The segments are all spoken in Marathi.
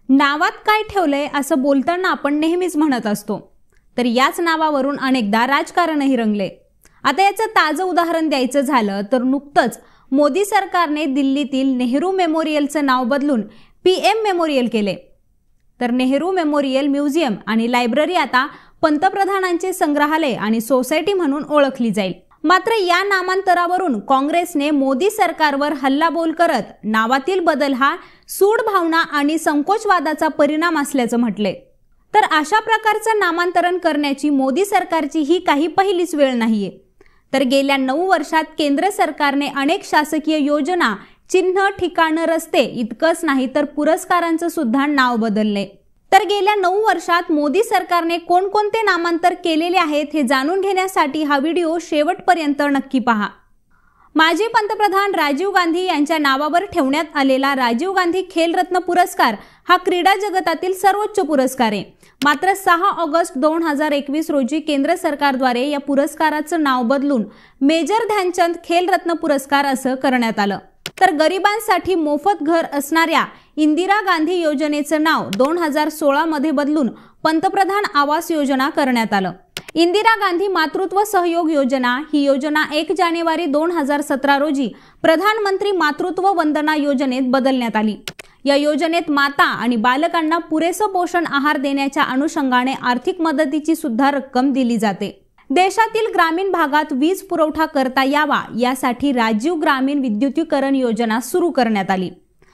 नावात काय ठेवलंय असं बोलताना आपण नेहमीच म्हणत असतो, तर याच नावावरून अनेकदा राजकारणही रंगले। आता याचं ताजं उदाहरण द्यायचं झालं तर नुकतंच मोदी सरकारने दिल्लीतील नेहरू मेमोरियलचं नाव बदलून PM मेमोरियल केले। तर नेहरू मेमोरियल म्युझियम आणि लायब्ररी आता पंतप्रधानांचे संग्रहालय आणि सोसायटी म्हणून ओळखली जाईल। मात्र या नामांतरावरून काँग्रेसने मोदी सरकारवर हल्लाबोल करत नावातील बदल हा सूड भावना आणि संकोचवादाचा परिणाम असल्याचं म्हटले। तर अशा प्रकारचं नामांतरण करण्याची मोदी सरकारची ही काही पहिलीच वेळ नाहीये। तर गेल्या 9 वर्षात केंद्र सरकारने अनेक शासकीय योजना, चिन्ह, ठिकाणं, रस्ते इतकंच नाही तर पुरस्कारांचं सुद्धा नाव बदलले। तर गेल्या 9 वर्षात मोदी सरकारने कोणकोणते नामांतर केलेले आहेत हे जाणून घेण्यासाठी हा व्हिडिओ शेवटपर्यंत नक्की पहा। माजी पंतप्रधान राजीव गांधी यांच्या नावावर ठेवण्यात आलेला राजीव गांधी खेलरत्न पुरस्कार हा क्रीडा जगतातील सर्वोच्च पुरस्कार आहे। मात्र 6 ऑगस्ट 2021 रोजी केंद्र सरकारद्वारे या पुरस्काराचं नाव बदलून मेजर ध्यानचंद खेलरत्न पुरस्कार असं करण्यात आलं। तर गरिबांसाठी मोफत घर असणाऱ्या इंदिरा गांधी योजनेचं नाव 2016 मध्ये बदलून पंतप्रधान आवास योजना करण्यात आलं। इंदिरा गांधी मातृत्व सहयोग योजना ही योजना 1 जानेवारी 2017 रोजी प्रधानमंत्री मातृत्व वंदना योजनेत बदलण्यात आली। या योजनेत माता आणि बालकांना पुरेसं पोषण आहार देण्याच्या अनुषंगाने आर्थिक मदतीची सुद्धा रक्कम दिली जाते। देशातील ग्रामीण भागात वीज पुरवठा करता यावा यासाठी राजीव ग्रामीण विद्युतीकरण योजना सुरू करण्यात आली।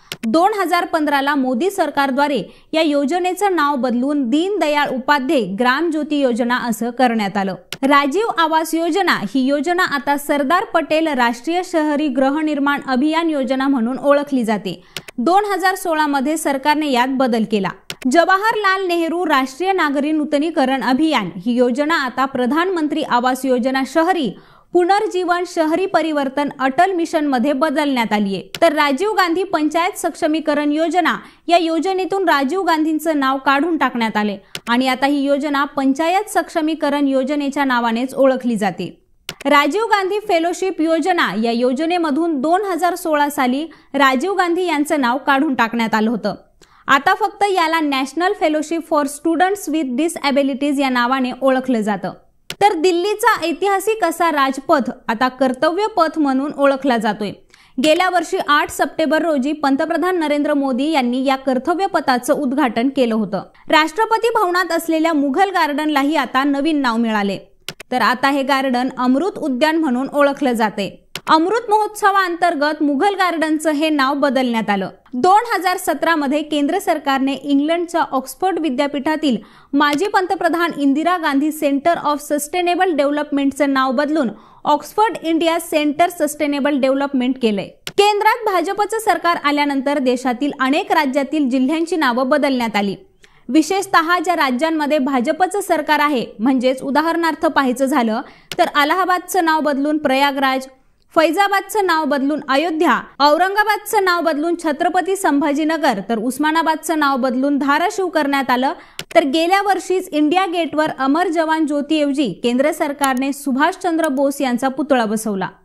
2015 ला मोदी सरकारद्वारे या योजनेचं नाव बदलून दीनदयाळ उपाध्याय ग्राम ज्योती योजना असं करण्यात आलं। राजीव आवास योजना ही योजना आता सरदार पटेल राष्ट्रीय शहरी गृहनिर्माण अभियान योजना म्हणून ओळखली जाते। 2016 मध्ये सरकारने यात बदल केला। जवाहरलाल नेहरू राष्ट्रीय नागरी नूतनीकरण अभियान ही योजना आता प्रधानमंत्री आवास योजना शहरी पुनर्जीवन शहरी परिवर्तन अटल मिशन मध्ये बदलण्यात आली आहे। तर राजीव गांधी पंचायत सक्षमीकरण योजना या योजनेतून राजीव गांधींचं नाव काढून टाकण्यात आले आणि आता ही योजना पंचायत सक्षमीकरण योजनेच्या नावानेच ओळखली जाते। राजीव गांधी फेलोशिप योजना या योजनेमधून 2016 साली राजीव गांधी यांचं नाव काढून टाकण्यात आलं होतं। आता फक्त याला national fellowship for students with disabilities या नावाने ओळखलं जातं। तर दिल्लीचा ऐतिहासिक असा राजपथ आता कर्तव्य पथ म्हणून ओळखला जातोय। गेल्या वर्षी 8 सप्टेंबर रोजी पंतप्रधान नरेंद्र मोदी यांनी या कर्तव्य पथाचं उद्घाटन केलं होतं। राष्ट्रपती भवनात असलेल्या मुघल गार्डनलाही आता नवीन नाव मिळाले। तर आता हे गार्डन अमृत उद्यान म्हणून ओळखलं जाते। अमृत महोत्सवाअंतर्गत मुघल गार्डनचं हे नाव बदलण्यात आलं। 2017 मध्ये केंद्र सरकारने इंग्लंडच्या ऑक्सफर्ड विद्यापीठातील माजी पंतप्रधान Indira Gandhi centre of sustainable डेव्हलपमेंटचं नाव बदलून Oxford India centre sustainable development केलंय। केंद्रात भाजपचं सरकार आल्यानंतर देशातील अनेक राज्यातील जिल्ह्यांची नावं बदलण्यात आली। विशेषतः ज्या राज्यांमध्ये भाजपचं सरकार आहे, म्हणजेच उदाहरणार्थ पाहायचं झालं तर अलाहाबादचं नाव बदलून प्रयागराज, फैजाबादचं नाव बदलून अयोध्या, औरंगाबादचं नाव बदलून छत्रपती संभाजीनगर, तर उस्मानाबादचं नाव बदलून धाराशिव करण्यात आलं। तर गेल्या वर्षीच इंडिया गेटवर अमर जवान ज्योतीऐवजी केंद्र सरकारने सुभाषचंद्र बोस यांचा पुतळा बसवला।